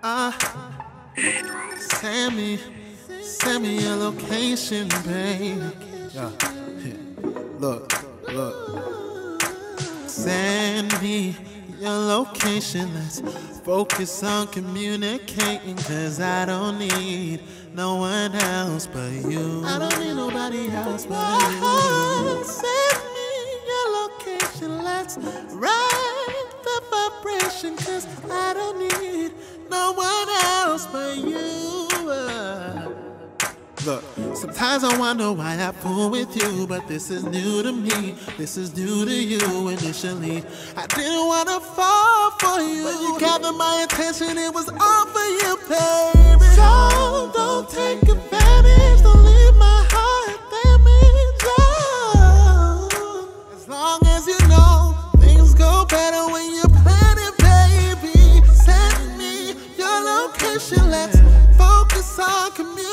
Send me your location, babe. Yeah. Look. Send me your location. Let's focus on communicating, 'cause I don't need no one else but you. I don't need nobody else but you. Send me your location. Let's ride the vibration, 'cause I don't need no one else but you. Look, sometimes I wonder why I fool with you, but this is new to me. This is new to you initially. I didn't want to fall for you, but you gathered my attention. It was all for you, baby. So don't take advantage. Don't leave my heart damaged. Oh. As long as you know things go better when you plan it, baby. Send me your location. Let's focus on community.